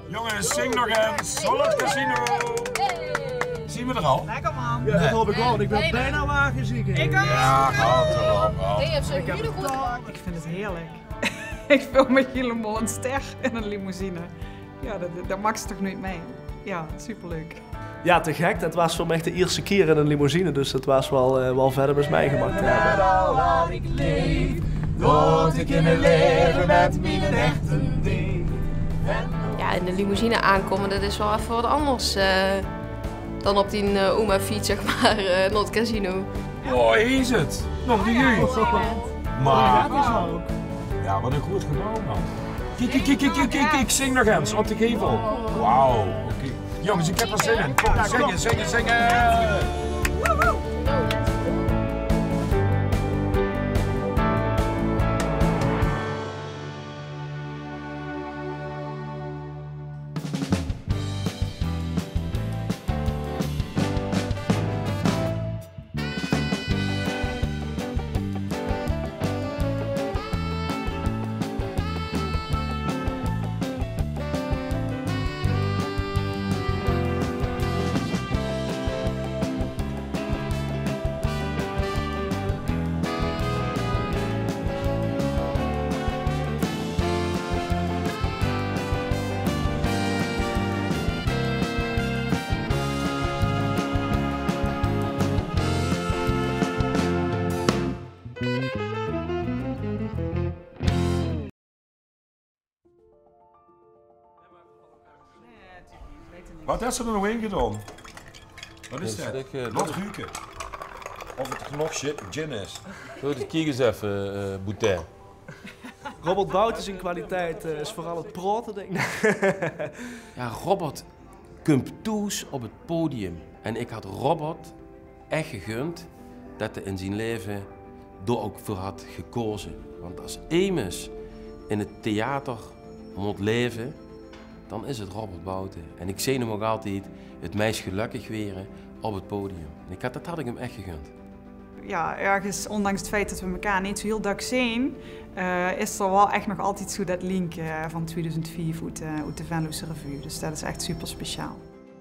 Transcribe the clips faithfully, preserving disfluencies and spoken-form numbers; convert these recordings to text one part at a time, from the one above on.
Jongens, zing nog eens. Holland Casino. Zien we er al? Lekker man. Ja, dat hoop ik wel. Ik ben bijna wagenziek. Ik ook. Ja, gaat erop. Hey, je hebt zo'n hele goede... Ik vind het heerlijk. Ik speel met Gillemol een ster in een limousine. Ja, dat, dat mag ze toch niet mee. Ja, superleuk. Ja, te gek. Dat was voor mij de eerste keer in een limousine, dus dat was wel, uh, wel verder met mij gemaakt. Al waar ik leef, door te kunnen leven met mijn echte ding. Ja, in de limousine aankomen, dat is wel even wat anders uh, dan op die uh, Oma-fiets, zeg maar, uh, naar het casino. Oh, hier is het. Nog niet jullie. Maar, ja, wat een goed gebouw, man. Kijk, kijk, kijk, kijk, kijk, kijk, zing nog eens op de gevel. Wauw. Okay. Jongens, ik heb er zin in. Kom, zingen, zingen, zingen. Wat is er nog in gedaan? Wat is dat? Nog ruiken. Of het nog gin is. Zo, kijk eens even, uh, Boutin. Robert Bout in kwaliteit uh, is vooral het praten, denk ik. Ja, Robert komt toes op het podium. En ik had Robert echt gegund dat hij in zijn leven daar ook voor had gekozen. Want als Emus in het theater moet leven, dan is het Robert Bouten. En ik zie hem ook altijd het meest gelukkig weren op het podium. En ik had, dat had ik hem echt gegund. Ja, ergens, ondanks het feit dat we elkaar niet zo heel dak zien, uh, is er wel echt nog altijd zo dat link uh, van tweeduizend vier uit, uh, uit de Venlose Revue. Dus dat is echt super speciaal.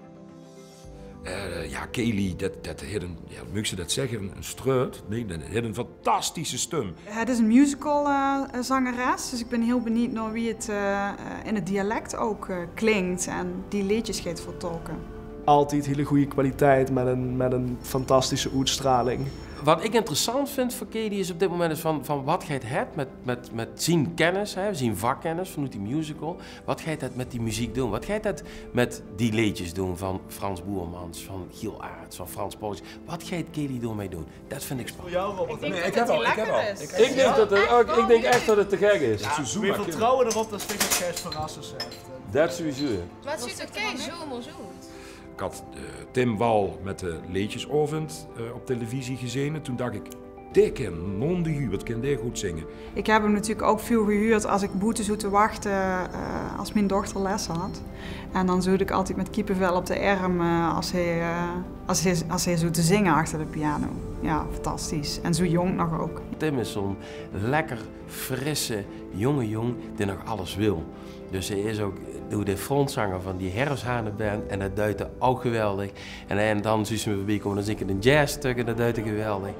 Uh, ja, Kelly, dat, dat heeft een, ja, moet ze dat zeggen, een struut. Nee, dat heeft een fantastische stem. Het is een musical uh, zangeres, dus ik ben heel benieuwd naar wie het uh, in het dialect ook uh, klinkt en die liedjes gaat vertolken. Altijd hele goede kwaliteit met een, met een fantastische uitstraling. Wat ik interessant vind voor Kelly is op dit moment is van, van wat gaat het met, met, met zijn kennis, hè, zijn vakkennis vanuit die musical. Wat gaat het met die muziek doen? Wat gaat het met die liedjes doen van Frans Boermans, van Giel Aarts, van Frans Pauls? Wat gaat Kelly ermee doen? Dat vind ik spannend. Voor jou, Robert? Nee, ik heb al, ik heb al. Ik, ik, denk, dat het, ook, ik denk echt dat het te gek is. Ja, we vertrouwen erop dat Stikkerskijs verrassen zegt. Dat sowieso. Maar het ziet oké, zomaar zo. Ik had uh, Tim Wal met de Leedjesavond uh, op televisie gezien en toen dacht ik, dikke non de Hubert, kan die goed zingen. Ik heb hem natuurlijk ook veel gehuurd als ik boete zou te wachten uh, als mijn dochter les had. En dan zoek ik altijd met kippenvel op de arm uh, als, hij, uh, als, hij, als hij zo te zingen achter de piano. Ja, fantastisch. En zo jong nog ook. Tim is zo'n lekker, frisse, jonge jong die nog alles wil. Dus hij is ook de frontzanger van die Herfsthanenband en dat duidt ook geweldig. En, en dan zie je me voorbij komen, dan zing ik een jazzstuk en dat duidt geweldig.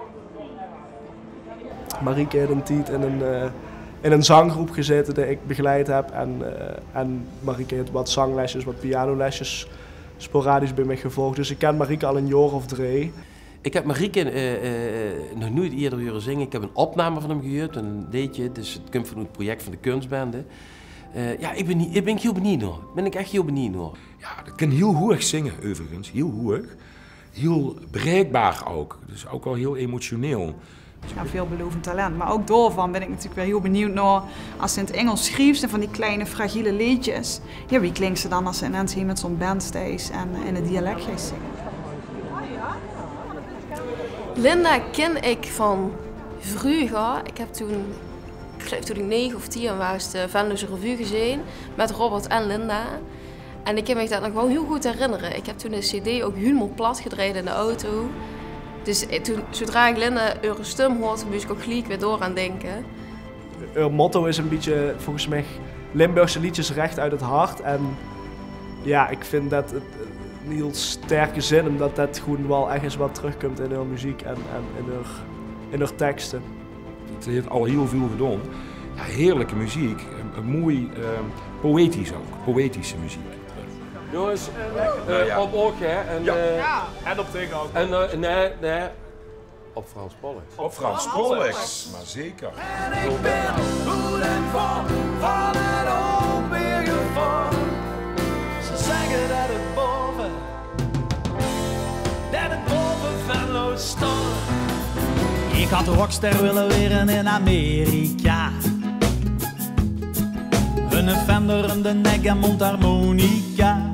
Marieke heeft een tijd in een, uh, in een zanggroep gezeten die ik begeleid heb. En, uh, en Marieke heeft wat zanglesjes, wat pianolesjes sporadisch bij mij gevolgd. Dus ik ken Marieke al een jaar of drie. Ik heb Marieke uh, uh, nog nooit eerder horen zingen. Ik heb een opname van hem gehuurd, een deetje. Dus het komt van het project van de kunstbende. Uh, ja, ik ben, niet, ik ben heel benieuwd hoor. Ben ik echt heel benieuwd hoor. Ja, dat kan heel hoog zingen overigens, heel hoog. Heel bereikbaar ook, dus ook wel heel emotioneel. Ja, veelbelovend talent, maar ook daarvan ben ik natuurlijk wel heel benieuwd naar als ze in het Engels schreef van die kleine fragiele liedjes. Ja, wie klinkt ze dan als ze ineens hier met zo'n band staat en in het dialect gaat zingen? Linda ken ik van vroeger. Ik heb toen, ik geloof toen ik negen of tien was, de Venlose Revue gezien met Robert en Linda. En ik kan me dat nog wel heel goed herinneren. Ik heb toen de cd ook helemaal plat gedraaid in de auto. Dus toen, zodra ik Linda haar stem hoorde, moest ik ook gelijk weer door aan denken. Haar motto is een beetje, volgens mij, Limburgse liedjes recht uit het hart. En ja, ik vind dat het een heel sterke zin, omdat dat gewoon wel echt eens wat terugkomt in haar muziek en, en in, haar, in haar teksten. Het heeft al heel veel gedaan. Ja, heerlijke muziek, mooi, uh, poëtisch ook, poëtische muziek. Jongens, uh, uh, op oog, hè? En, ja. Uh, ja, en op tegen ook. En uh, nee, nee, op Frans Pollux. Op Frans Pollux, maar zeker. En ik ben goed en van, van het onweergeval. Ze zeggen dat het boven, dat het boven Venlo stond. Ik had de rockster willen leren in Amerika. Een Fender, een de nek en mondharmonica.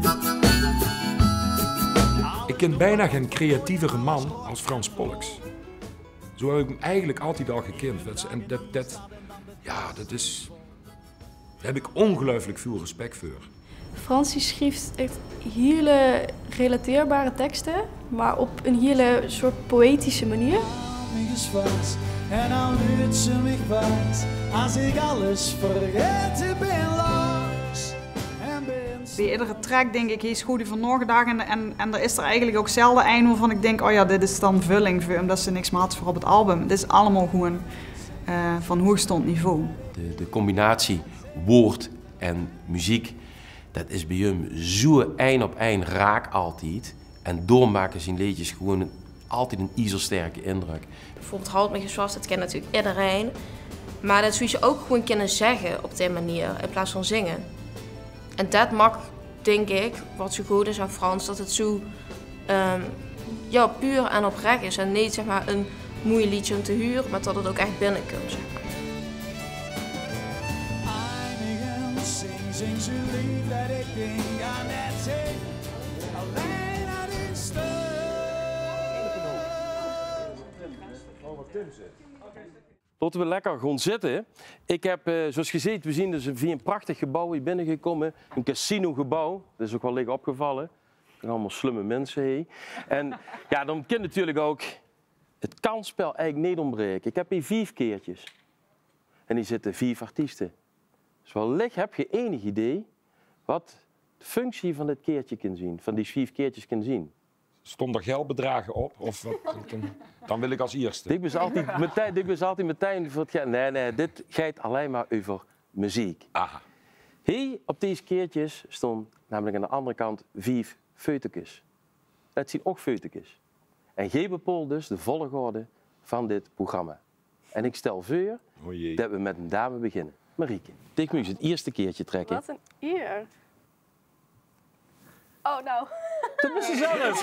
Ik ken bijna geen creatievere man als Frans Pollux. Zo heb ik hem eigenlijk altijd al gekend. Dat, en dat, dat, ja, dat is... Daar heb ik ongelooflijk veel respect voor. Frans die schreef echt hele relateerbare teksten, maar op een hele soort poëtische manier. En dan huurt ze me kwijt, als ik alles vergeten ben los. Bij iedere track denk ik, hij is goed voor nagedacht en, en, en er is er eigenlijk ook zelden een waarvan ik denk, oh ja, dit is dan vulling voor, omdat ze niks meer had voor op het album. Het is allemaal gewoon uh, van hoogstond niveau. De, de combinatie woord en muziek, dat is bij hem zo eind op eind raak altijd. En doormaken zijn liedjes gewoon altijd een ijzersterke indruk. Bijvoorbeeld Houd me vast, dat kent natuurlijk iedereen. Maar dat zou je ook gewoon kunnen zeggen op die manier, in plaats van zingen. En dat mag, denk ik, wat zo goed is aan Frans, dat het zo um, ja, puur en oprecht is. En niet zeg maar, een mooi liedje om te huren, maar dat het ook echt binnenkomt. Zeg maar. Zing, zing zo lief dat ik denk aan het zing. Alleen aan die stem. Laten we lekker gaan zitten. Ik heb, uh, zoals je ziet, we zien dus via een prachtig gebouw hier binnengekomen. Een casinogebouw. Dat is ook wel licht opgevallen. Er zijn allemaal slimme mensen hier. En ja, dan kan natuurlijk ook het kansspel eigenlijk niet ontbreken. Ik heb hier vijf keertjes. En hier zitten vijf artiesten. Dus wellicht heb je enig idee wat de functie van dit keertje kan zien. Van die vijf keertjes kan zien. Stond er geldbedragen op? Of wat? Dan wil ik als eerste. Ik ben altijd meteen, ik ben altijd meteen voor het geld. Nee, nee, dit gaat alleen maar over muziek. Aha. Hier op deze keertjes stond namelijk aan de andere kant vijf feutekes. Dat zien ook feutekes. En geef bepaalt dus de volgorde van dit programma. En ik stel voor oh dat we met een dame beginnen. Marieke, tegen me eens het eerste keertje trekken. Wat een eer. Oh, nou. Dat is ze zelf.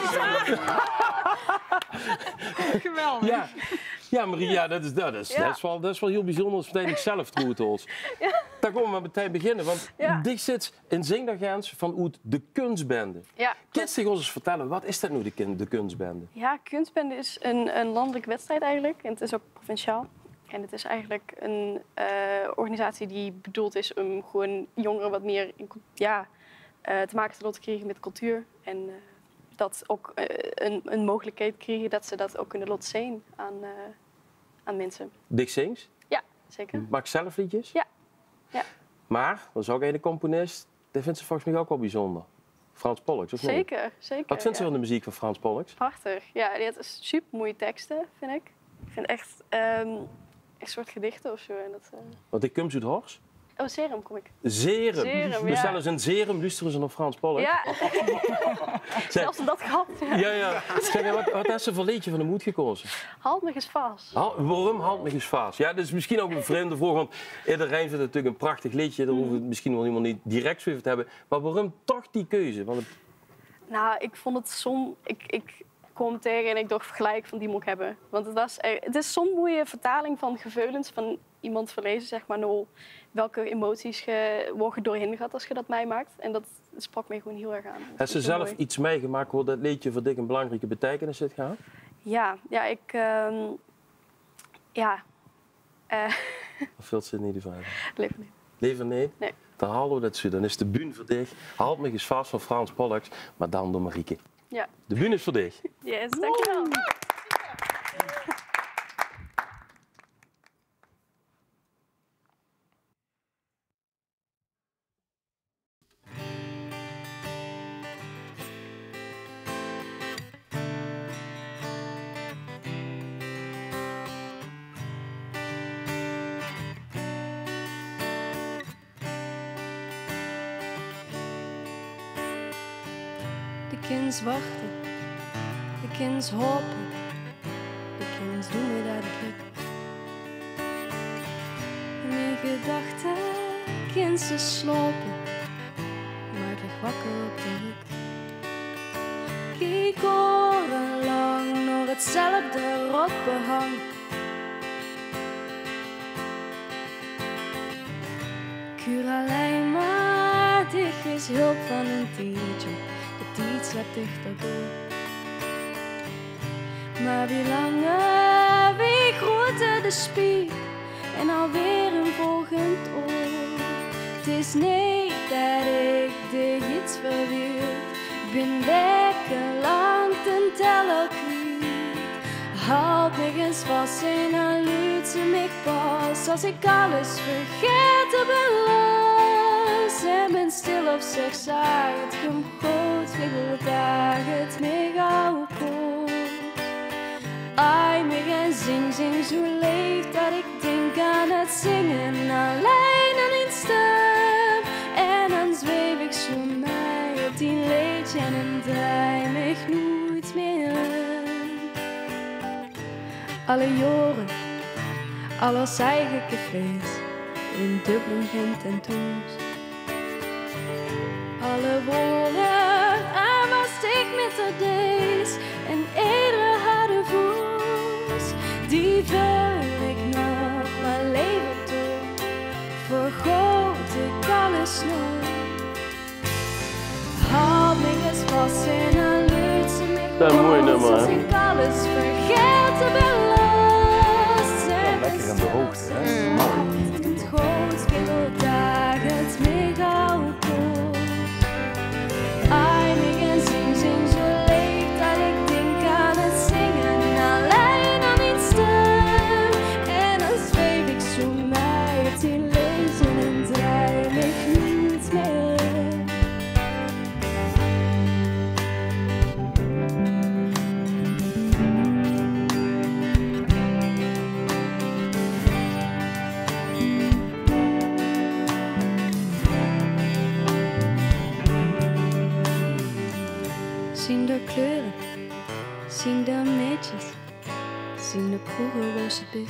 Geweldig. Ja, ja Marie, ja, dat, is, dat, is, ja. dat, is wel, dat is wel heel bijzonder als meteen ik zelf troet ons. Ja. Daar komen we maar meteen beginnen, want ja. dit zit in Zingdagens van uit de kunstbende. Ja. Kun je ons eens vertellen, wat is dat nu, de, de kunstbende? Ja, kunstbende is een, een landelijke wedstrijd eigenlijk en het is ook provinciaal. En het is eigenlijk een uh, organisatie die bedoeld is om gewoon jongeren wat meer in, ja, uh, te maken te laten krijgen met cultuur. En uh, dat ook uh, een, een mogelijkheid krijgen dat ze dat ook kunnen laten zien aan, uh, aan mensen. Dick Sings? Ja, zeker. Maak zelf liedjes? Ja. ja. Maar, dat is ook een de componist, dat vindt ze volgens mij ook wel bijzonder. Frans Pollux, of niet? Zeker, zeker. Wat vindt ze ja. van de muziek van Frans Pollux? Prachtig. Ja, dit is super mooie teksten, vind ik. Ik vind echt um, een soort gedichten of zo. En dat, uh... Want ik kom uit Horst. Oh, Serum kom ik. Serum. Serum, dus ja. zelfs in Serum luisteren ze naar Frans Pollux. Ja. Zelfs dat gehad. Ja, ja. ja. Zeg, wat, wat is er voor liedje van de moed gekozen? Halt me eens vast. Hal, waarom Halt me eens vast? Ja, dat is misschien ook een vreemde vraag, want iedereen vindt het natuurlijk een prachtig liedje. Daar hoeven we het misschien wel iemand niet direct zo over te hebben. Maar waarom toch die keuze? Want het... Nou, ik vond het som... Ik, ik kwam tegen en ik dacht gelijk van die moet ik hebben. Want het, was er... het is zo'n mooie vertaling van gevoelens van iemand verlezen, zeg maar, nou, welke emoties je worden doorheen gaat als je dat meemaakt. En dat sprak mij gewoon heel erg aan. Heeft ze zelf mooi. iets meegemaakt waar dat liedje voor dik een belangrijke betekenis zit gehad? Ja, ja, ik... Um, ja. Uh... Of vult ze niet de vraag? Liever niet. Liever niet? Nee. Dan halen we dat zo. Dan is de bühne voor dich. Halt me eens vast van Frans Pollux, maar dan door Marieke. Ja. De bühne is voor dich. Yes, dankjewel. de kind wachten, de kind hopen, de kind doen me dat het lukt. En mijn gedachten, kind ze slopen, maar ik lig wakker op de rug. Kijk orenlang naar hetzelfde rotbehang. Kuur alleen maar dicht is hulp van een tientje. De tijd slaat dichterbij. Maar wie langer, wie groter de spier. En alweer een volgend oor. Het is niet dat ik dit iets verweer. Ik ben lekker lang ten teller kwijt. Houd me eens vast en dan luidt ze me pas. Als ik alles vergeet te belos. En ben stil op zich zaag. Het komt goed, veel dagen, het me gauw kost. Ai, me gaan zing, zing zo leeg dat ik denk aan het zingen. Alleen aan een stem. En dan zweef ik zo mij op die leedje en draai me nooit meer. Alle jaren, alles eigen cafés, in Dublin, Gent en Tours. Alle woorden, aan was ik met de days, en iedere harde voet, die vul ik nog mijn leven toe, vergroot ik alles nog. Houd me eens vast en dan luidt ze me Dat is een mooi nummer, als hè? ik alles vergeet te beloos. Lekker in de hoogte, hè? Mooi. Het komt goed, veel dagen, het me gauw kost. Ai, me gaan zing, zing zo leeg dat ik denk aan het zingen. Alleen aan die stem. En dan zweef ik zo mij op die lezen en draai me niet meer. Zien de kleuren, zien de meisjes, zien de kroegen waar ze is.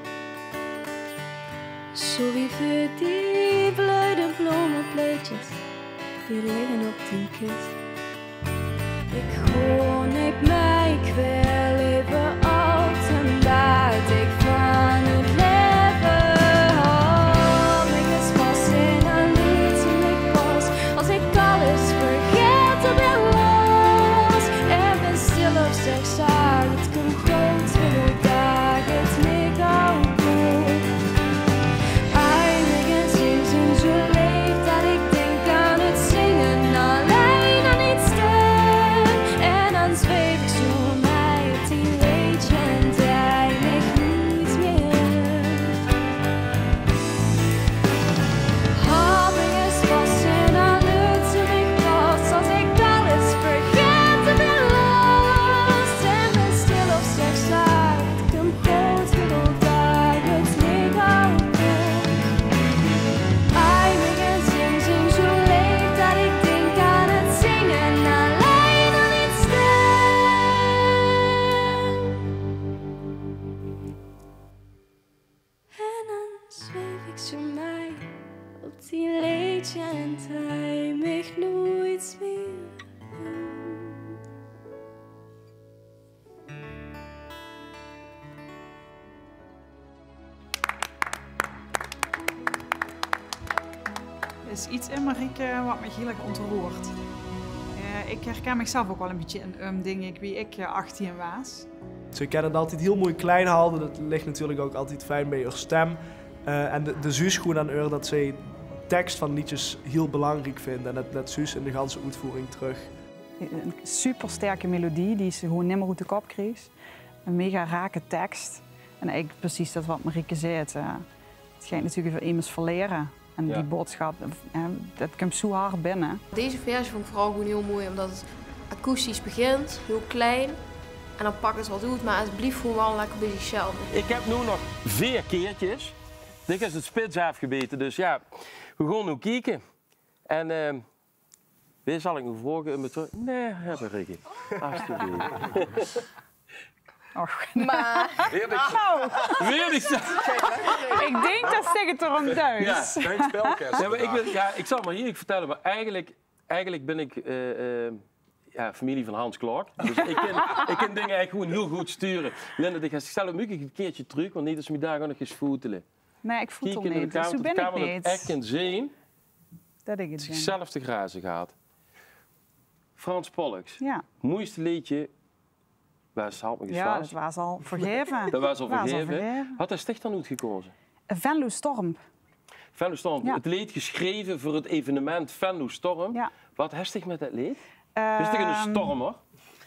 Zo wie voor die blauwe bloemenpleetjes, die liggen op die kist. Ik gewoon ik mij, ik wil leven alt en dat ik van het leven hou. Ik is vast in een lied en ik pas, als ik alles vergeet te beloven. Stil op zich zaag, het komt goed, veel dagen, het me gauw goed. Eindig en zing, zing zo leeg dat ik denk aan het zingen. Alleen aan iets stem. En dan zweef ik zo mij op die leedje en draai me niet meer. Hou me eens vast en dan luidt ze me vast als ik alles vergeet te beloven. Die leedje en draai me nooit meer. Er is iets in Marieke wat me heel erg ontroert. Uh, ik herken mezelf ook wel een beetje in um, dingen wie ik uh, achttien was. Ze kennen het altijd heel mooi klein houden. Dat ligt natuurlijk ook altijd fijn bij haar stem. Uh, en de, de Suus gewoon aan haar dat zij tekst van liedjes heel belangrijk vindt. En dat net Suus in de ganse uitvoering terug. Een super sterke melodie die ze gewoon nimmer uit de kop kreeg. Een mega rake tekst. En eigenlijk precies dat wat Marieke zei. Het, uh, het gaat natuurlijk voor immers verleren. En Ja. die boodschap, uh, dat komt zo hard binnen. Deze versie vond ik vooral gewoon heel mooi, omdat het akoestisch begint, heel klein. En dan pakt het wat uit, maar het blijft gewoon wel lekker bij zichzelf. Ik heb nu nog vier keertjes. Dit is het spits afgebeten, dus ja, we gaan nu kijken. En uh, Wie zal ik nog vragen? Met zo... Nee, hebben Ricky. Alsjeblieft. Och. Maar... Weer niks. Nou, Weer niet zo. ik denk dat zeg het erom thuis. Ja. Geen spelkerst. Ja, maar ik, ben, ja, ik zal maar hier vertellen, maar eigenlijk, eigenlijk ben ik uh, uh, ja, familie van Hans Clark. Dus ik kan, ik kan dingen eigenlijk gewoon heel goed sturen. Linda, ik stel hem een keertje terug, want niet als we daar nog eens voetelen. Nee, ik voel het Kijk in niet. de Dus kamer, hoe dat de ben ik kamer niet? dat echt kan zien, Dat ik het ben. zichzelf te grazen gaat. Frans Pollux, Ja. mooiste liedje, was Halt me eens Ja, dat vast. was al vergeven. Dat was al Was al vergeven. vergeven. Had hij sticht dan uitgekozen? Venlo Storm. Venlo Storm, Ja. het lied geschreven voor het evenement Venlo Storm. Ja. Wat heftig met dat lied? Is het een Ehm, stormer?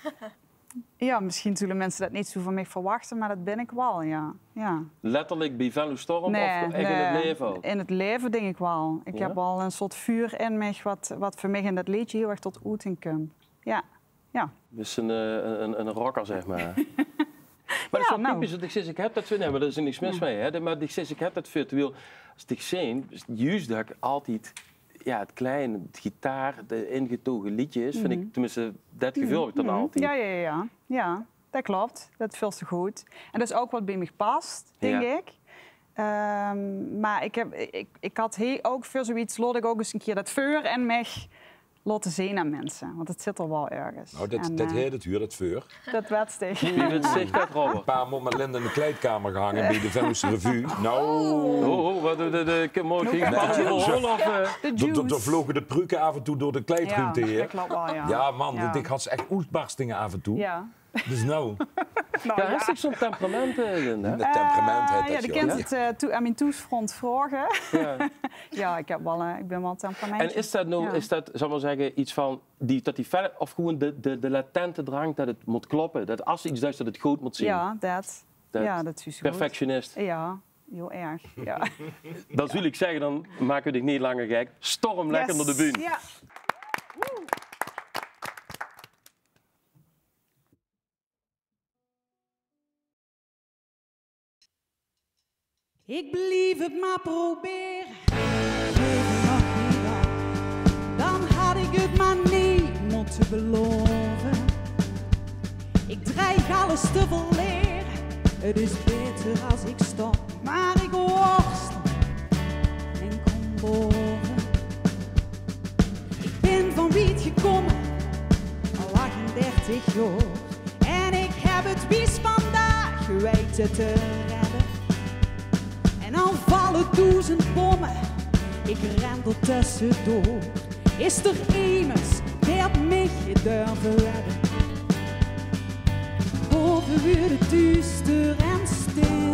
Ja, misschien zullen mensen dat niet zo van mij verwachten, maar dat ben ik wel, ja. ja. Letterlijk bij Venlo Storm Nee, of echt in nee, het leven ook? In het leven denk ik wel. Ik Ja? heb al een soort vuur in mij, wat, wat voor mij in dat liedje heel erg tot uiting komt. Ja, ja. Dus een, eh, een, een rocker, zeg maar. Maar dat is wel nou. typisch, want ik zeg, ik heb dat nee, maar er is er niks mis mee. Hè? Maar ik zeg, ik heb dat virtueel. Als ik zie, dus juist dat ik altijd ja, het kleine, het gitaar, de ingetogen liedjes, vind ik, tenminste, dat gevoel heb ik dan Mhm. altijd. Ja, ja, ja, ja. Ja, dat klopt. Dat is veel te goed. En dat is ook wat bij me past, denk Ja. ik. Ehm, maar ik, heb, ik, ik had heel, ook voor zoiets, laat ik ook eens een keer dat vuur en mij laten zien aan mensen. Want het zit er wel ergens. Nou, dit, En, dit eh, heet het huur, het vuur. dat wedstrijd. Wie wil zich dat, Robert? Een paar maanden met Linda in de kleedkamer gehangen bij de Venlose Revue. Nou, Oh, oh, wat de, de, de, de, mooi ging Nee, pannen de rol juice. of... eh, De d- d- juice. d- vlogen de pruiken af en toe door de kleedruimte Ja, heen. dat klopt wel, ja. Ja, man, Ja. ik had ze echt oestbarstingen af en toe. Ja. Dus nou, Nou, Ja, heeft ik zo'n temperament, eh, Linda? het temperament Eh, heeft ja, dat je zo. kent Ja. het eh, toe, aan mijn toesfront vragen. Ja. Ja, ik, heb wel, eh, ik ben wel een temperament. En is dat nou, Ja. is dat, zal maar zeggen, iets van, die, dat die verder, of gewoon de, de, de latente drang dat het moet kloppen? Dat als iets doet, dat het goed moet zien? Ja, dat. Dat Ja, dat is goed. Perfectionist. Ja, heel erg. Ja. Dan wil ik zeggen, dan maken we dit niet langer gek. Storm lekker Yes. naar de bühne. Ja. Ik blijf het maar proberen. Geef me nog niet op. Dan had ik het maar niet moeten beloven. Ik dreig alles te verleren. Het is beter als ik stop. Maar ik worstel en kom boven. Ik ben van Wiet gekomen, al achtendertig jaar. En ik heb het bis vandaag weten te redden. En al vallen duizend bommen, ik ren er tussendoor. Is er iemand die op mij durven redden? Boven weer het duister en stil.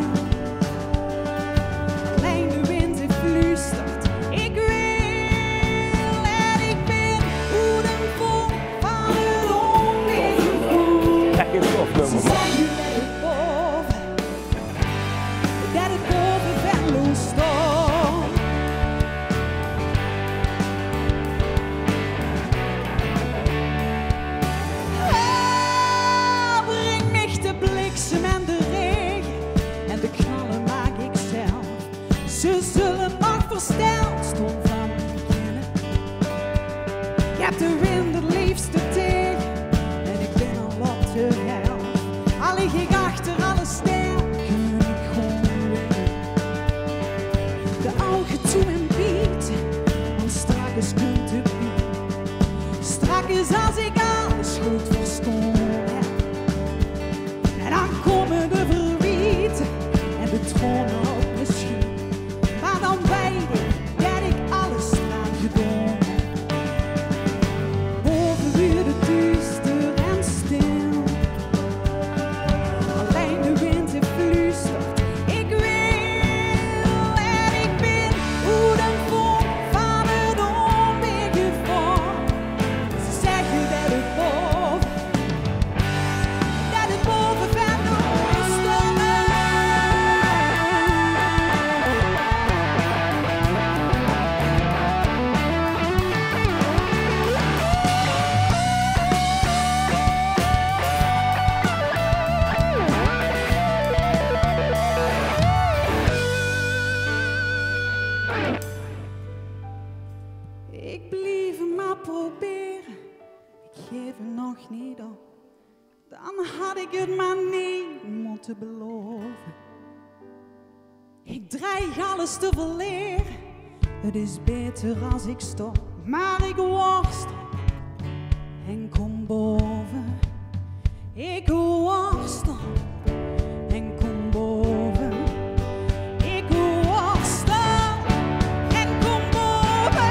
Alleen de wind die fluistert, ik wil. En ik ben hoe de vol van het onweer. Echt een tof nummer. Ze zeggen dat het boven, dat het boven Venlo staat. Ah, breng mich de bliksem en de regen, en de knallen maak ik zelf. Ze zullen nog versteld stom van me kennen. Je hebt de wind het liefste tegen, en ik ben al op de helft. Al lig ik achter alle sterren, kun ik gewoon winnen. De ogen toe en bieten, want straks kunt u bieden. Straks als ik alles goed verstaan heb. En dan komen de verwieten en de tronen op misschien. Maar dan weet ik dat ik alles straks gedaan heb. Boven weer de duister en stil. Alleen de wind die fluistert, ik wil. En ik ben hoe de vonk van het onweer gevallen. Ze zeggen dat het boven, dat het boven Venlo staat. Ik blijf maar proberen. geef het nog niet op. Dan had ik het maar niet moeten beloven. Ik dreig alles te verleren. Het is beter als ik stop, maar ik worstel en kom boven. Ik worstel en kom boven. Ik worstel en kom boven.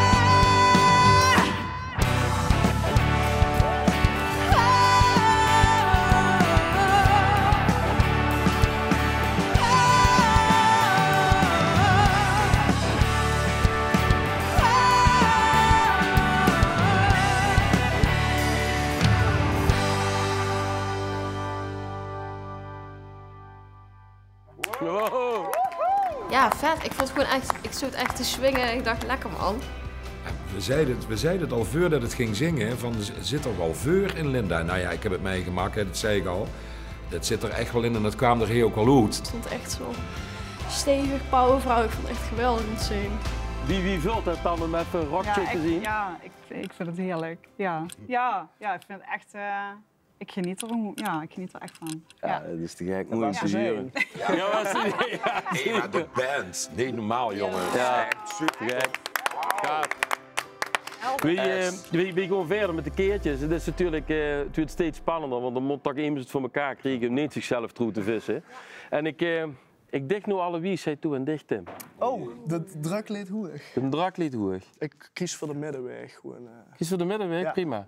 Ja, vet. Ik vond het gewoon echt, ik stond echt te swingen. Ik dacht, lekker man. We zeiden, het, we zeiden het al voordat het ging zingen, van er zit er wel veur in Linda. Nou ja, ik heb het meegemaakt, dat zei ik al. Dat zit er echt wel in en dat kwam er heel ook wel uit. Het stond echt zo stevig, powervrouw. Ik vond het echt geweldig om te zien. Wie, wie vult het dan om even een rokje Ja, te ik, zien? ja ik, ik vind het heerlijk. Ja, ja, ja ik vind het echt... Uh, ik geniet er, ja, ik geniet er echt van. Ja, Ja. dat is te gek. Dat Moet was je zuren. Ja, Ja, was het niet? Ja, nee, maar de band. Niet normaal, jongen. Ja. Echt super gek. Gaaf. Wie, uh, wie, wie gewoon verder met de keertjes. Het is natuurlijk, uh, het wordt steeds spannender, want de Montak Eames het voor elkaar kregen om niet zichzelf terug te vissen. En ik, uh, ik dicht nu alle wie zei toe en dicht Tim. Oh, de drukleed hoeg. De draklied hoeg. Ik kies voor de middenweg. Gewoon, uh... Kies voor de middenweg, Ja. prima.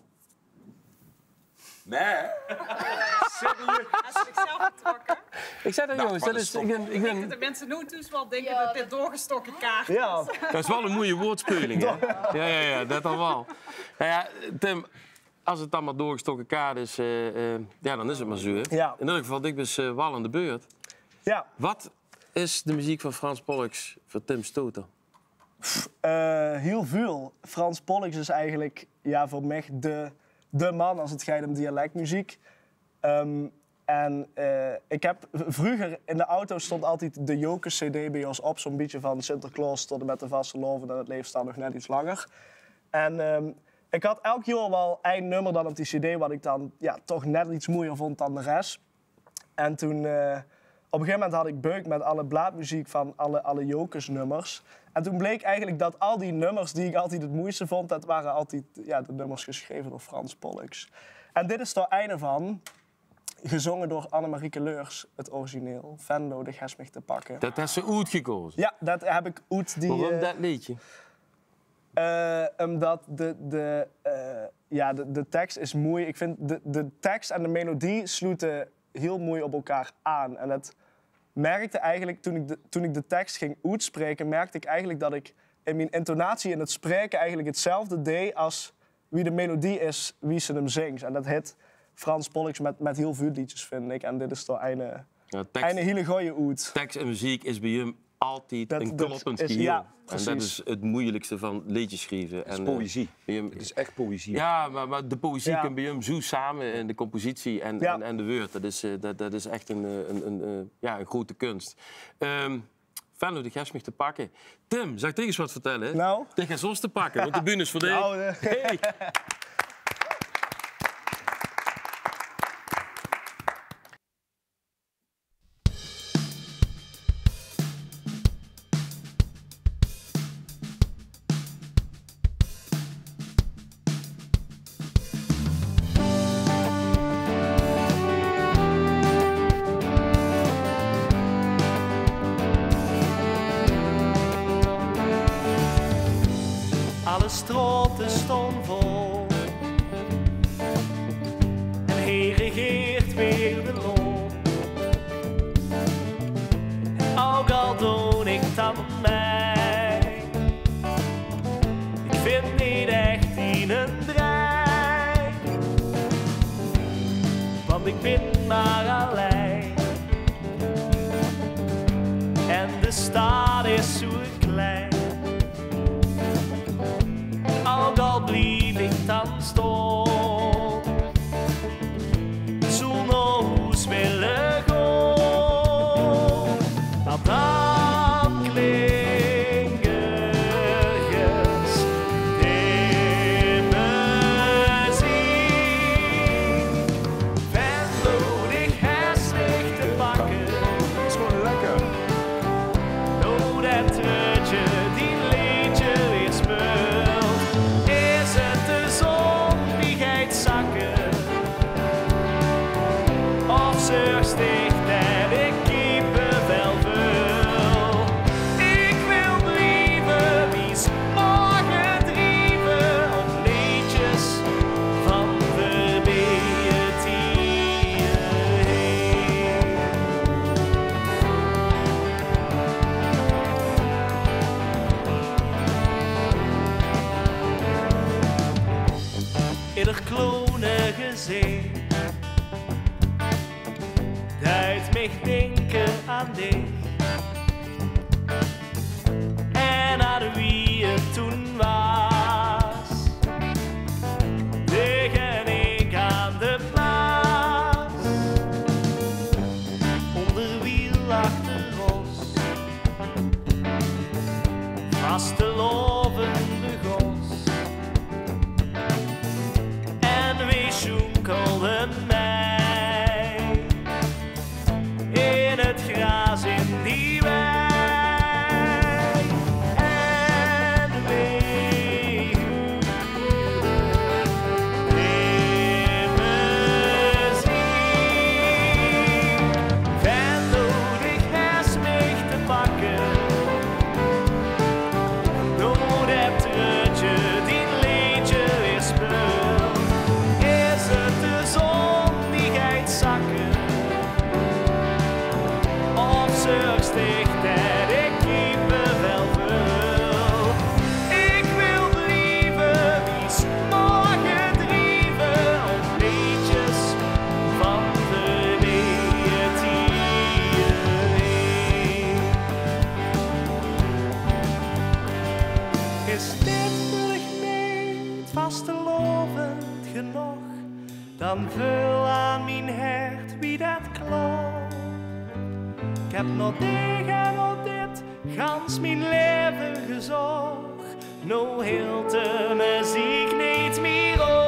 Nee. Serieus? Als ik zelf vertrokken. Ik zei dat Nou, jongens, maar dat dat is, ik ben, ik ben, De mensen nu dus wel denken dat dit doorgestoken kaart is. Ja. dat is wel een mooie woordspeling, hè? Ja, ja, ja, dat al wel. Nou ja, Tim, als het dan maar doorgestoken kaart is, uh, uh, ja, dan is het maar zo. Hè? Ja. In ieder geval, ik ben uh, wel aan de beurt. Ja. Wat is de muziek van Frans Pollux voor Tim Stoter? Uh, heel veel. Frans Pollux is eigenlijk ja, voor mij de, de man als het gaat om dialectmuziek. Um, en uh, ik heb vroeger in de auto stond altijd de Jokers C D bij ons op. Zo'n beetje van Sinterklaas tot en met de vaste loven en het leven staat nog net iets langer. En um, ik had elk jaar wel één nummer dan op die C D wat ik dan ja, toch net iets mooier vond dan de rest. En toen, uh, op een gegeven moment had ik beuk met alle blaadmuziek van alle, alle Jokers-nummers. En toen bleek eigenlijk dat al die nummers die ik altijd het mooiste vond, dat waren altijd ja, de nummers geschreven door Frans Pollux. En dit is er een van, gezongen door Annemarieke Leurs, het origineel. Venlo, de gas mich te pakken. Dat heeft ze uit gekozen? Ja, dat heb ik uit die... Waarom uh, dat liedje? Uh, omdat de, de, uh, ja, de, de tekst is mooi. Ik vind de, de tekst en de melodie sluiten heel mooi op elkaar aan. En het merkte eigenlijk, toen ik de, toen ik de tekst ging uitspreken, merkte ik eigenlijk dat ik in mijn intonatie in het spreken eigenlijk hetzelfde deed als wie de melodie is, wie ze hem zingt. En dat heet Frans Pollux met, met heel veel liedjes, vind ik. En dit is toch een, ja, tekst, een hele goeie uit. Tekst en muziek is bij hem altijd Dat- een dat kloppend is- geheel. ja, en precies. dat is het moeilijkste van liedjes schrijven. Het is en, uh, poëzie. bij hem- Het is echt poëzie. Ja, maar, maar de poëzie Ja. komt bij hem zo samen in de compositie en, Ja. en, en de woord. Dat is, uh, dat, dat is echt een, uh, een, een, uh, ja, een grote kunst. Um, Venlo, de gast te pakken. Tim, zal ik tegen eens wat vertellen? Nou? Tegen ons te pakken, want de bühne is voor jou. Nou, uh, Hey. Alle straten staan vol. En hij regeert weer de loon. En ook al doe ik dan mij. Ik vind niet echt in een draai. Want ik ben maar alleen. En de stad is zo klein. Ook al blieb ik dan staan, zonder huis willen gaan. Maar dan klinkt ergens de muziek in haar klonen gezicht. Duidt mich denken aan dich en aan wie het toen was. Tegen ik aan de plaats, onder wiel achter ons, vaste lovende gos. En we zoenkelden mij in het gras in die wei. En we dan vul aan mijn hart wie dat klopt. Ik heb nog tegen op dit gans mijn leven gezocht. Nou hield de muziek niet meer op.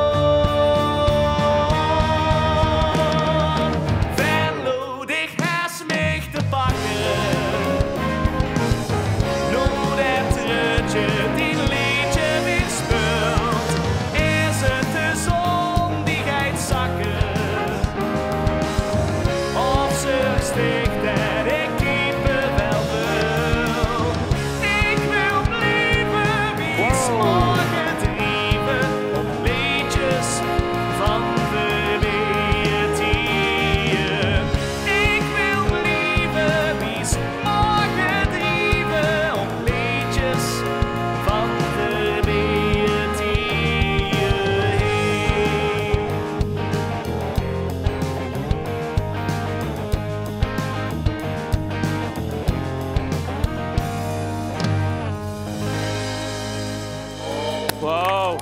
Venlo, dich has mich te pakken. Nou dat trutje die liedje weer speelt. Is het de zon die gaat zakken? Of ze stikt dat ik diepe wel wil? Ik wil blijven wie morgen drijven op liedjes van de weertien. Ik wil blijven wie morgen drijven op liedjes van de weertien. Wauw.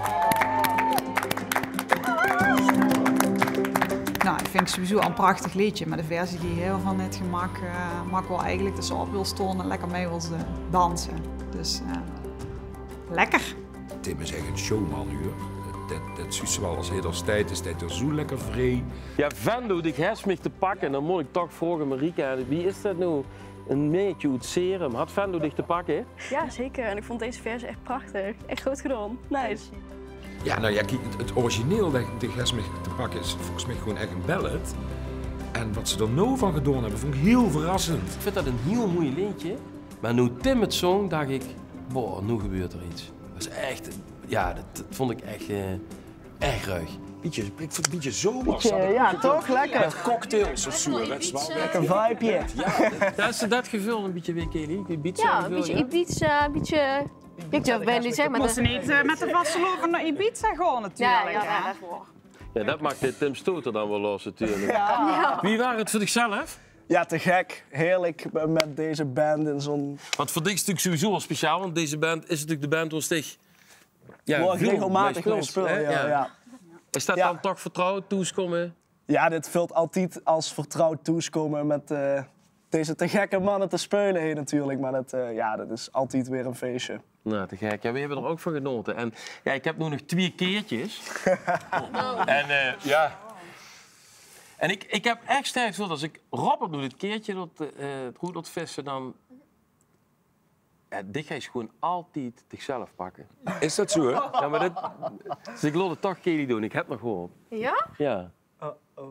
Nou, ik vind sowieso een prachtig liedje, maar de versie die hij van heeft gemaakt, uh, maakt wel eigenlijk dat ze op wil staan en lekker mee wil uh, dansen. Dus uh, lekker. Tim is echt een showman, hoor. Dat, dat ziet ze wel als heel als tijd is dat er zo lekker vrij. Ja, Venlo, die heeft mich te pakken. Dan moet ik toch vragen, Marika, wie is dat nou? Een meetje uit Serum. Had Venlo dich te pakken? Ja, zeker. En ik vond deze versie echt prachtig. Echt goed gedaan. Nice. Ja, nou ja, kijk, het, het origineel dat de Gesmich te pakken is volgens mij gewoon echt een ballad. En wat ze er nou van gedaan hebben, vond ik heel verrassend. Ik vind dat een heel mooi liedje. Maar nu Tim het zong, dacht ik, boah, nu gebeurt er iets. Dat is echt, ja, dat, dat vond ik echt, uh, echt ruig. Beetje, ik vond het een beetje zomers. Beetje, ja, toch? Lekker. Met cocktails of zo. Lekker vibeje. Ja, is dat gevoel een beetje weer, Kelly? Ibiza Ja, een gevoel, beetje ja? Ibiza, een beetje... Ik durf bijna niet zeggen, maar... Moest ze niet uh, met de vaste lover naar Ibiza gaan natuurlijk. Ja, ja, hè? ja, dat is waar. Ja, dat maakt dit Tim Stoter dan wel los natuurlijk. Ja. Ja. Wie waren het voor zichzelf? Ja, te gek. Heerlijk met deze band in zo'n... Want voor dit is het natuurlijk sowieso wel speciaal, want deze band is natuurlijk de band waar zich... Ja, Wordt veel regelmatig mee mee speelt, spelen, hè? ja, ja. Is dat Ja. dan toch vertrouwd toeskomen? Ja, dit vult altijd als vertrouwd toeskomen met uh, deze te gekke mannen te spelen heen natuurlijk. Maar dat, uh, ja, dat is altijd weer een feestje. Nou, te gek. Ja, we hebben er ook van genoten. En ja, ik heb nu nog twee keertjes. En uh, ja... En ik, ik heb echt sterk gevoeld, als ik Robert doe dit keertje, dat, uh, het roedeltvissen, dan... Ja, dit ga je gewoon altijd zichzelf pakken. Is dat zo, hè? Ja, maar dat... Dus ik wil het toch Kelly doen. Ik heb nog gewoon. Ja? Ja. Uh-oh.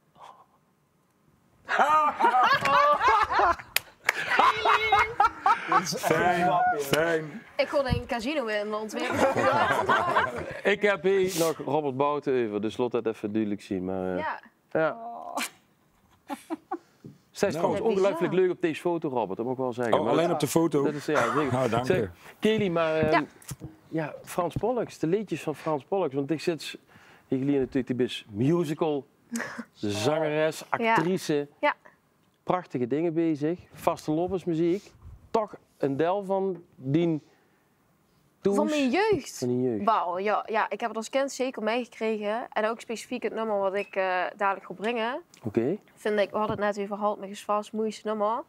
Fijn, fijn. Ik kon een casino in Antwerpen. Ik heb hier nog Robert Bouten over, dus laat dat even duidelijk zien. Maar, uh, Ja. ja. Zij is Nou. trouwens ongelooflijk leuk op deze foto, Robert, dat moet ik wel zeggen. Oh, Maar alleen dat- op de foto? Dat is, ja, zeker. Nou, dank Zeg, je. Kelly, maar uh, Ja. ja, Frans Pollux, de liedjes van Frans Pollux. Want ik zit hier natuurlijk, die is musical, zangeres, actrice. Ja. Prachtige dingen bezig. Vastelovensmuziek. Toch een deel van die toes. Van mijn jeugd? Van die jeugd. Wauw, ja, ja, ik heb het als kind zeker meegekregen. En ook specifiek het nummer wat ik uh, dadelijk ga brengen. Oké. Okay. Vind ik, we hadden het net over Halt me vast, mooiste nummer.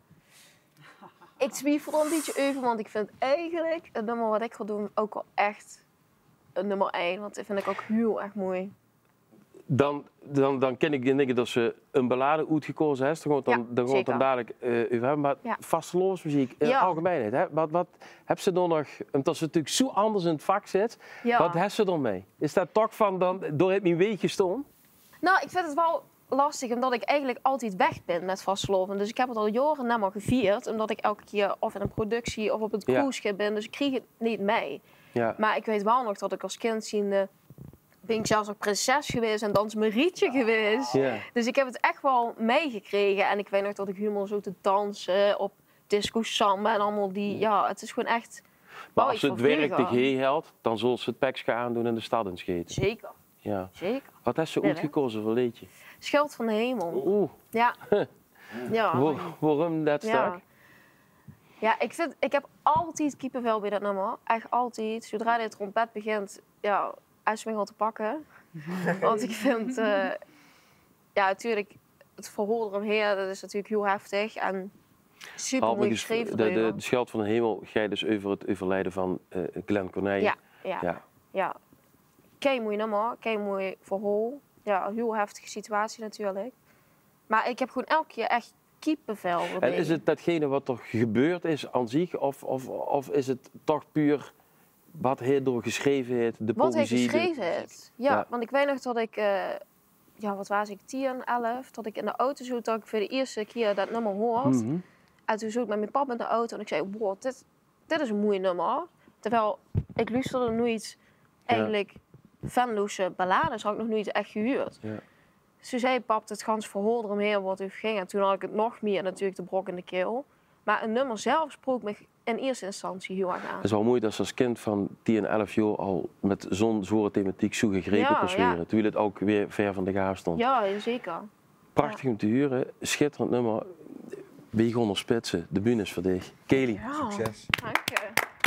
Ik twijfel er een beetje over, want ik vind eigenlijk het nummer wat ik ga doen ook wel echt een nummer één. Want dat vind ik ook heel erg mooi. Dan, dan, dan ken ik denk ik dat ze een ballade uitgekozen heeft. Dan dan, ja, dan gaat dan dadelijk uh, over hebben. Maar ja. vastelovensmuziek in ja. algemeenheid. Hè? Wat, wat heb ze dan nog, omdat ze natuurlijk zo anders in het vak zit, ja. wat heeft ze dan mee? Is dat toch van dan door het mijn weetje stond? Nou, ik vind het wel lastig, omdat ik eigenlijk altijd weg ben met vasteloven. Dus ik heb het al jaren net maar gevierd, omdat ik elke keer of in een productie of op het cruiseschip ben. Dus ik kreeg het niet mee. Ja. Maar ik weet wel nog dat ik als kind ziende, ben ik zelfs ook prinses geweest en dans Marietje geweest. Ja. Dus ik heb het echt wel meegekregen. En ik weet nog dat ik helemaal zo te dansen op disco samba en allemaal die... Ja, het is gewoon echt... Maar als ze het werk te G helpt, dan zal ze het pekje aandoen en de stad inscheten. Zeker. Ja. Zeker. Wat heeft ze Nee, uitgekozen voor liedje? Schild van de hemel. Oeh. Ja. Ja. Waar, waarom dat stuk? Ja. Ja, ik, vind, ik heb altijd kippenvel bij dat nummer. Echt altijd. Zodra dit trompet begint, ja, hij is me wel te pakken. Want ik vind, uh, ja, natuurlijk, het verhoor eromheen, dat is natuurlijk heel heftig en super mooi geschreven. De, de, de Scheld van de Hemel gaat dus over het overlijden van uh, Glenn Corneille. Ja, ja, ja. ja. Kei mooi nummer, kei mooi verhaal. Ja, een heel heftige situatie natuurlijk. Maar ik heb gewoon elke keer echt kippenvel. En is het datgene wat er gebeurd is aan zich, of, of, of is het toch puur wat hij door geschreven heeft, de wat poëzie? Wat hij geschreven heeft, ja, ja. Want ik weet nog dat ik, uh, ja, wat was ik, tien, elf, dat ik in de auto zo, dat ik voor de eerste keer dat nummer hoorde. Mm-hmm. En toen zat ik met mijn papa in de auto en ik zei, wow, dit, dit is een mooi nummer. Terwijl ik luisterde nooit eigenlijk ja. fanloze ballades, had ik nog nooit echt gehuurd. Ja. Dus toen zei pap, het gans verhoor eromheen wat u ging. En toen had ik het nog meer, natuurlijk de brok in de keel. Maar een nummer zelf sprak me in eerste instantie heel erg aan. Het is wel mooi dat ze als kind van tien, elf jaar al met zo'n zware thematiek zo gegrepen ja, kon zweren. Ja. Terwijl het ook weer ver van de gaaf stond. Ja, zeker. Prachtig ja. om te huren, schitterend nummer. Wie gaan er spitsen? De bühne is voor dich. Kelly. Ja. Succes. Dank je.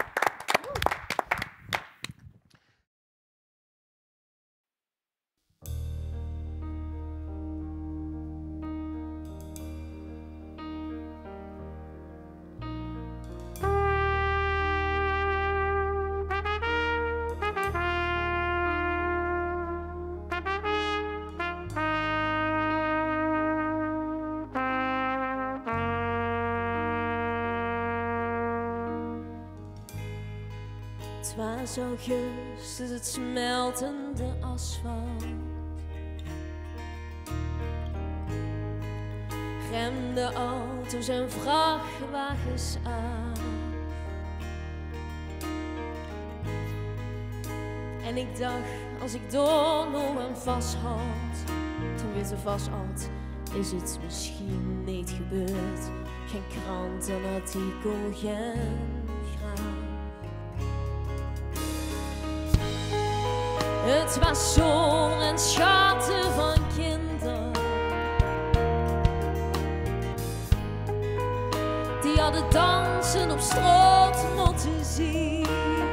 Het was augustus, het smeltende asfalt. Remde auto's en vrachtwagens aan. En ik dacht, als ik door nog een vasthoud, toen witte vasthoud, is het misschien niet gebeurd. Geen krantenartikel, geen het was zon en schatten van kinderen. Die hadden dansen op straat moeten zien.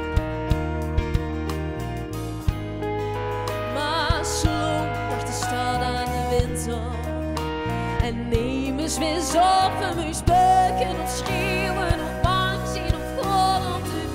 Maar sloop dacht de stad aan de winter. En neem eens weer zorgen, moest beuken of schreeuwen of bang zien of gewoon op de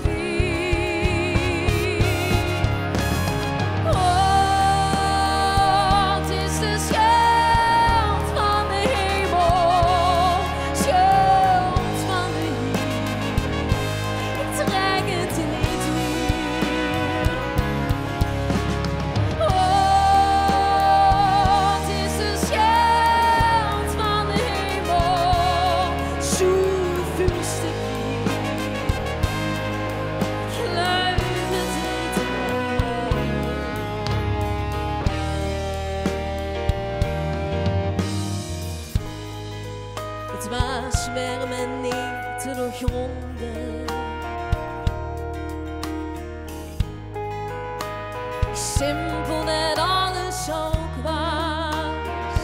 zwermen niet te doorgronden. Simpel net alles ook was.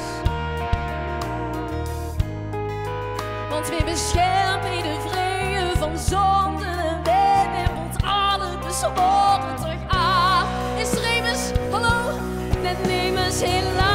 Want wie beschermt wie de vrede van zonde en wet wimpelt alle bezworen terug aan. Is Remus, hallo, net Nemus helaas.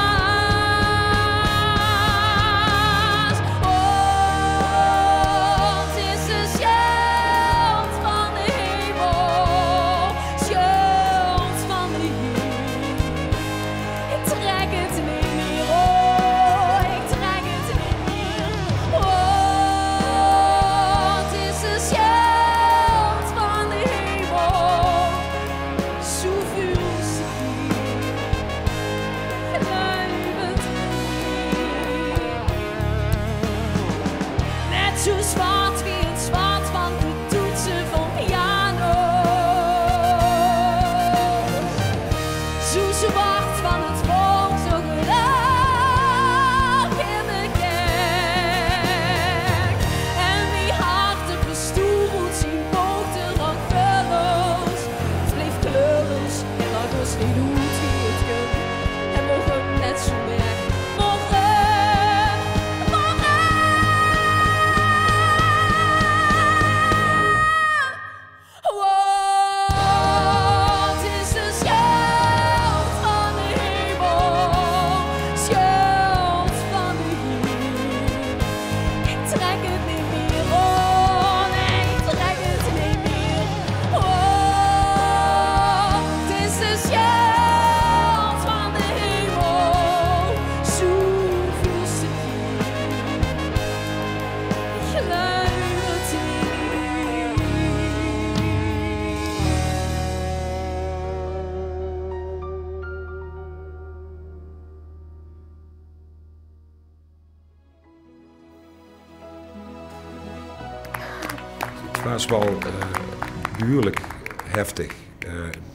Het was wel uh, behoorlijk heftig. Uh,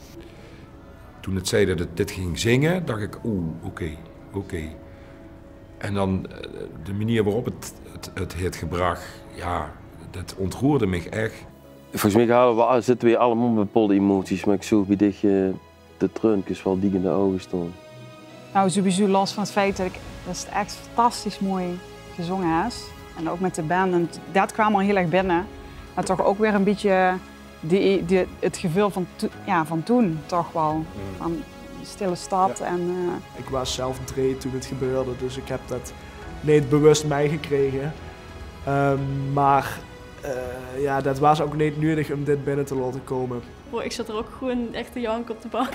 toen het zei dat het dit ging zingen, dacht ik, oeh, oké, okay, oké. Okay. En dan uh, de manier waarop het het, het heeft gebracht, ja, dat ontroerde me echt. Volgens mij gaan we, zitten we allemaal met bepaalde emoties, maar ik zoek bij dit uh, de treunkjes wel die in de ogen stonden. Nou, sowieso los van het feit dat ik dat het echt fantastisch mooi gezongen is. En ook met de band, en dat kwam al heel erg binnen. Maar toch ook weer een beetje die, die, het gevoel van, to, ja, van toen, toch wel. Mm. Van een stille stad. Ja. En, uh... Ik was zelf drie toen het gebeurde, dus ik heb dat niet bewust meegekregen. Um, maar uh, ja, dat was ook niet nodig om dit binnen te laten komen. Oh, ik zat er ook gewoon echt te janken op de bank.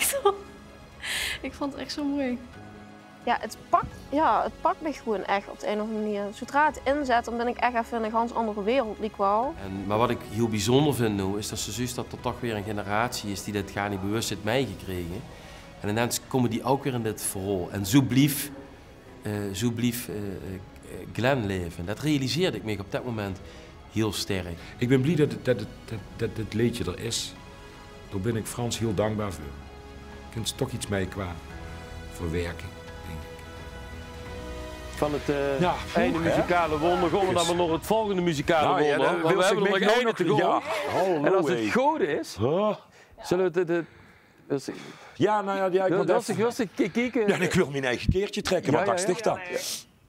Ik vond het echt zo mooi. Ja, het pakt, ja, het pakt me gewoon echt op de een of andere manier. Zodra het inzet, dan ben ik echt even in een ganz andere wereld, liek wel. En, maar wat ik heel bijzonder vind nu, is dat ze zus dat er toch weer een generatie is die dit gar niet bewust heeft meegekregen. En ineens komen die ook weer in dit verhaal. En zo blief, uh, zo blief uh, Glenn leven. Dat realiseerde ik me op dat moment heel sterk. Ik ben blij dat, dat, dat, dat, dat dit liedje er is. Daar ben ik Frans heel dankbaar voor. Ik vind er toch iets mee qua verwerking. Van het uh, ja, ene muzikale wonder gaan we dan maar nog het volgende muzikale nou, ja, wonder. Want we hebben er nog één te gaan. Ja. En als het goed is, huh? zullen we het... het ja, nou ja, ja ik moet even... Was ik kijken? Ja, ik wil mijn eigen keertje trekken, ja, want ja, dat sticht dan. Ja.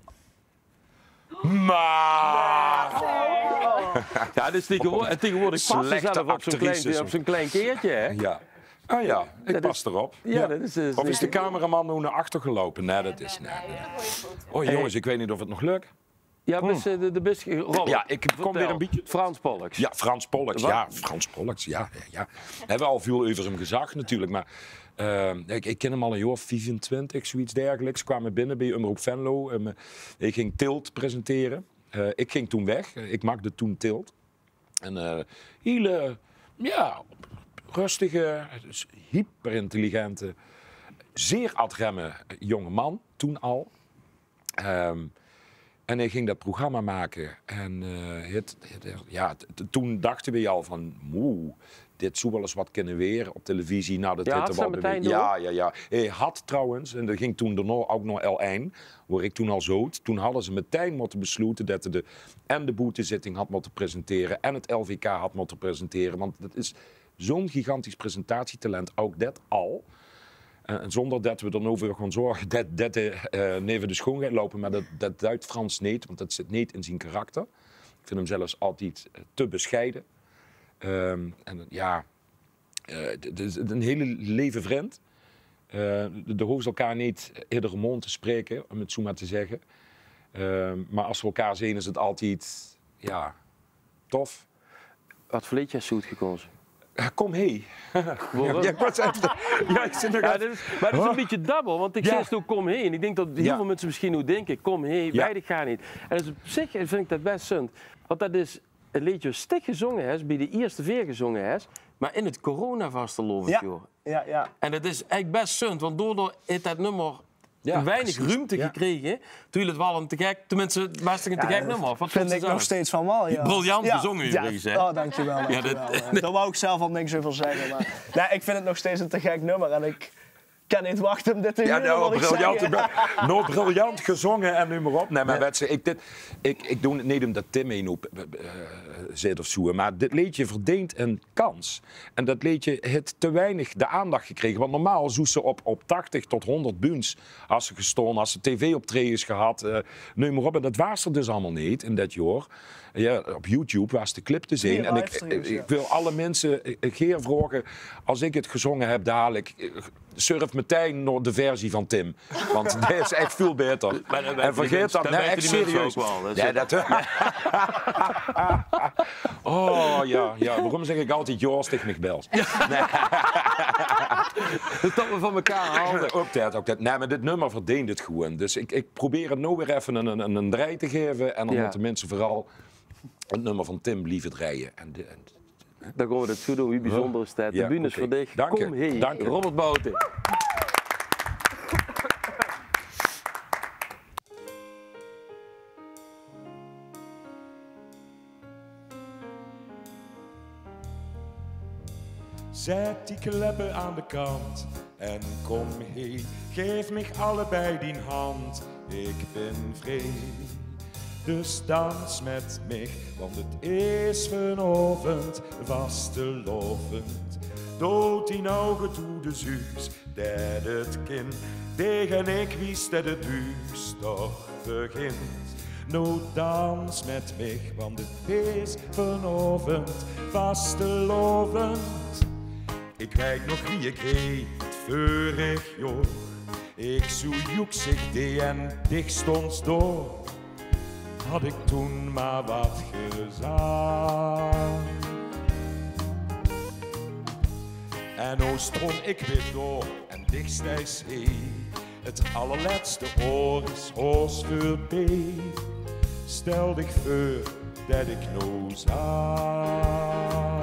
Maar... Ja, dus tegenwoordig, tegenwoordig past ze zelf op zo'n klein, op zo'n klein keertje, hè? Ja. Ah ja, ik dat pas is, erop. Ja, ja. Dat is, is of is de cameraman nu naar achter gelopen? Nee, dat is... Nee, nee. Oh jongens, ik weet niet of het nog lukt. Ja, dus de, de bus... Rollen. Ja, ik kom Vertel. weer een beetje... Frans Pollux. Ja, Frans Pollux. Ja, Frans Pollux, ja. ja. We hebben al veel over hem gezegd natuurlijk, maar... Uh, ik, ik ken hem al een jaar vijfentwintig, zoiets dergelijks. Kwamen binnen bij Omroep Venlo. Um, ik ging Tilt presenteren. Uh, ik ging toen weg. Ik maakte toen Tilt. En uh, hele... Ja... rustige, hyperintelligente, zeer adremme jonge man, toen al. Um, en hij ging dat programma maken. En uh, het, het, ja, t, toen dachten we al van, moe, dit zou wel eens wat kunnen weer op televisie. Nou, dat Ja, had had wel ze meteen bewezen. Ja, door? ja, ja. Hij had trouwens, en dat ging toen daarna ook nog L één, waar ik toen al zoot. Toen hadden ze meteen moeten besluiten dat ze de, en de boetezitting had moeten presenteren en het L V K had moeten presenteren. Want dat is zo'n gigantisch presentatietalent, ook dat al. Uh, en zonder dat we er nou voor gaan zorgen dat dat uh, neven de schoon gaat lopen, maar dat, dat duidt Frans niet, want dat zit niet in zijn karakter. Ik vind hem zelfs altijd uh, te bescheiden. Um, en ja, uh, het is een hele lieve vriend. Uh, de, de hoeft elkaar niet iedere mond te spreken, om het zo maar te zeggen. Uh, maar als we elkaar zien is het altijd, ja, tof. Wat voor liedje is Zoet gekozen? Uh, kom hé. Waarom? Ja, ik was even... ja, ik zit nog Ja, even... dit is, maar dat is een beetje dubbel, want ik Ja. zeg ook kom heen. Ik denk dat heel Ja. veel mensen misschien nu denken, kom heen, Ja. wij dat gaan niet. En dus op zich vind ik dat best zund. Want dat is een liedje wat stik gezongen is, bij de eerste veer gezongen is, maar in het coronavastelovertje. Ja, ja, ja. En dat is eigenlijk best zund, want daardoor heeft dat nummer Ja, weinig precies. ruimte Ja. gekregen. Toen het wel een te gek, tenminste best een te Ja, gek dat nummer. Wat vind vond je ik nog zelf? steeds van wel, ja. Briljant Ja. gezongen Ja. overigens, hè? Oh, dankjewel. Ja, dankjewel. dit- Eh, Daar wou ik zelf al niks over zeggen. Maar nee, ik vind het nog steeds een te gek nummer. En ik kan niet wachten om dit te Ja, horen, nou, wil ik briljant, zeggen. nou, briljant gezongen en nu maar op. Nee, maar weet je, ik, dit, ik, ik doe het niet omdat Tim een op uh, zit of zo. Maar dit liedje verdient een kans. En dat liedje heeft te weinig de aandacht gekregen. Want normaal zoest ze op, op tachtig tot honderd buns als ze gestolen, als ze tv-optredens gehad. Uh, nu maar op. En dat was er dus allemaal niet in dat jaar. Ja, op YouTube was de clip te zien. Vier En ik, livestreams, ik ja. wil alle mensen een keer vragen, als ik het gezongen heb dadelijk, surf meteen naar de versie van Tim. Want die is echt veel beter. Maar dan En weten die vergeet mensen- dat, dan nee, weten echt die mensen serieus. ook wel, dat is Ja, het. dat... Oh ja, ja, waarom zeg ik altijd Joost tegen mij bels? Nee. Dat we van elkaar houden. Ook dat, ook dat. Nee, maar dit nummer verdient het gewoon. Dus ik, ik probeer het nou weer even een, een, een draai te geven. En dan Ja. moeten mensen vooral het nummer van Tim liever draaien. En de, en, Dan gaan we dat zo doen. Wie bijzonder is dat. De Ja, bühne is oké. voor dich. Dank je. Kom heen. Dank je. Robert Bouten. Zet die kleppen aan de kant en kom heen. Geef mij allebei die hand, ik ben vrij. Dus dans met mij, want het is vanavond vastelovend. Dood in ogen toe de zuus, dat het kind tegen ik wist dat het duus toch begint. Nou dans met mij, want het is vanavond vastelovend. Ik weet nog wie ik heet, vorig jaar. Ik zo joek zich die en dicht stond door. Had ik toen maar wat gezegd. En nou stond ik weer door en dichtstijds zee. Het allerlaatste oor is oors voorbij. Stel ik voor dat ik nou zag.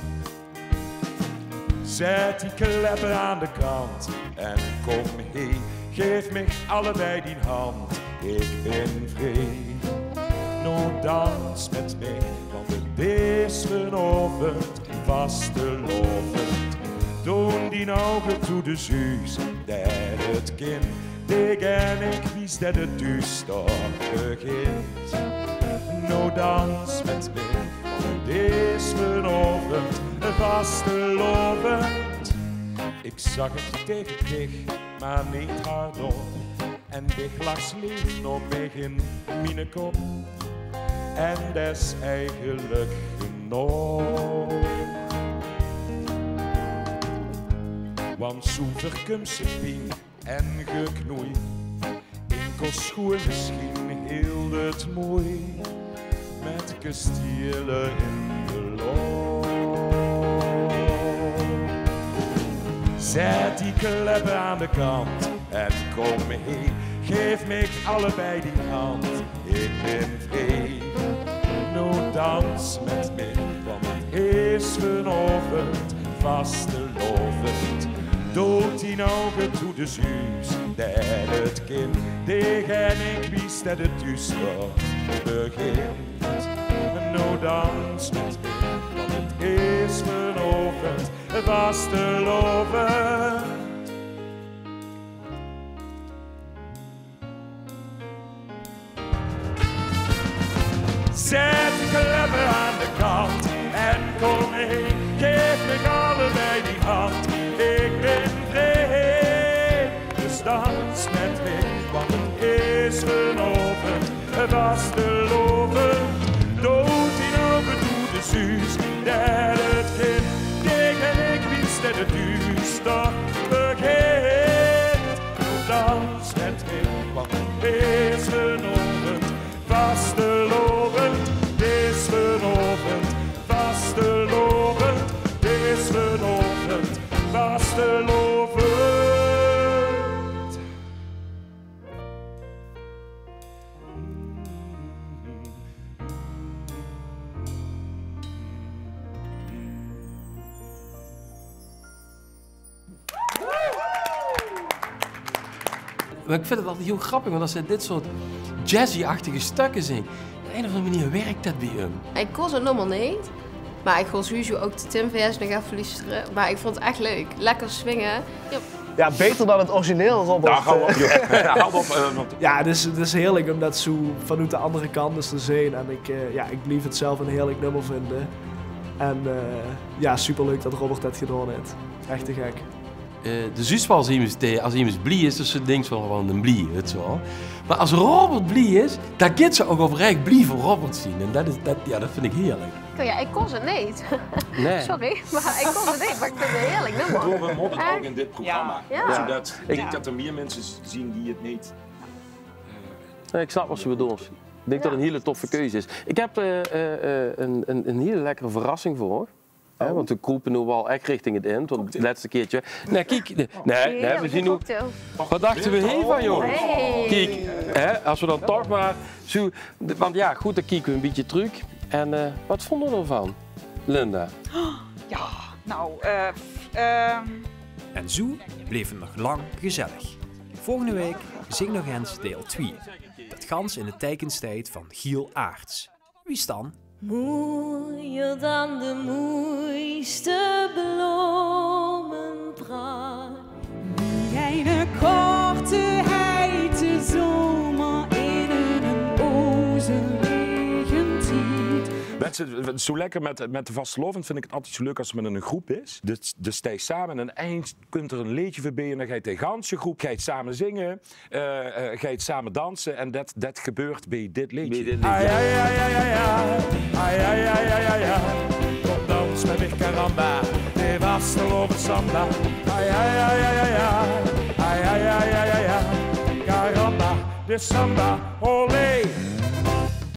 Zet die kleppen aan de kant en kom heen. Geef mij allebei die hand, ik ben vrij. Nou dans met mij, want het is vanavond vastelovend. Doen die ogen toe de zuus, dat het kind tegen ik wist dat het duister begint. Nou dans met mij, want het is vanavond vastelovend. Ik zag het tegen dich, maar niet hardop. En dich lag lief nog mee in mijn kop. En dat is eigenlijk genoeg. Want zo verkum ze pien en geknoei. Enkel schoen misschien heel het mooi. Met kastelen in de loop. Zet die kleppen aan de kant en kom mee. Geef mij allebei die hand, ik ben vrij. Nou dans met mij, want het is vanavond vastelovend. Dood die ogen toe de zuus, dat het kind tegen ik wist dat het duister begint. Nou dans met mij, want het is vanavond vast te loven. Zet die kleppen aan de kant en kom mee, geef me allebei die hand. Ik ben vrij, dus dans met mij, want het is vanochtend vast te loven. Dood in ogen doet de zuus, dat het kind tegen ik wist dat het duister begint. Dans met mij, want het is vanochtend vast te loven. Het is vanochtend vast te loven. Het is vanochtend vast te loven. Maar ik vind het altijd heel grappig, want als hij dit soort jazzy-achtige stukken zingt, op een of andere manier werkt dat bij hem. Ik kon het nummer niet, maar ik kon sowieso ook de Tim V S nog even luisteren. Maar ik vond het echt leuk. Lekker swingen. Ja, Ja, beter dan het origineel, Robert. Daar gaan we op. Ja, hou op. Uh, want... Ja, het is, het is heerlijk om dat zo vanuit de andere kant eens te zien. En ik, uh, ja, ik blijf het zelf een heerlijk nummer vinden. En uh, ja, superleuk dat Robert dat gedaan heeft. Echt te gek. Uh, de zus als iemand, als iemand blij is, dus ze denkt wel gewoon een blij, weet je wel. Maar als Robert blij is, dan gaat ze ook oprecht blij voor Robert zien. En dat, is, dat, ja, dat vind ik heerlijk. ja ik kon ze niet. Nee. Sorry, maar ik kon ze niet. Maar ik vind het heerlijk nummer. We moeten het ook in dit programma. Ja. Ja. Zodat ik denk Ja. dat er meer mensen zien die het niet... Nee, ik snap wat ze bedoelt. Ik denk dat het een hele toffe keuze is. Ik heb uh, uh, een, een, een hele lekkere verrassing voor. Oh. Hè, want we kroepen nu wel echt richting het eind. Want het laatste keertje... Nee, kijk. Nee, nee, nee we zien nu... Wat dachten we hiervan, joh? Hey. Kijk, hè, als we dan toch maar... Zo, want ja, goed, dan kijken we een beetje terug. En uh, wat vonden we ervan, Linda? Ja, nou, eh... Uh, En zo bleef het nog lang gezellig. Volgende week zing nog eens deel twee. Dat gans in de tekenstijd van Giel Aarts. Wie is dan? Mooier dan de mooiste bloemenpraat. Jij een korte heite zomer in een ozenregentijd. Mensen, zo lekker met, met de vastelovend vind ik het altijd zo leuk als het met een groep is. Dus, dus sta je samen en eind komt er een liedje voorbij en dan ga je tegen de ganse groep, ga je het samen zingen, uh, uh, ga je het samen dansen en dat, dat gebeurt bij dit liedje. Bij dit liedje. Ai, ai, ai, ai, ai, ai. Ai, ai, ai, ai, ai, ai. Kom dans met mij caramba, de vastelovend samba. Ai, ai, ai, ai, ai, ai. Ai, ai, ai, ai, ai, ai. Caramba, de samba, olé.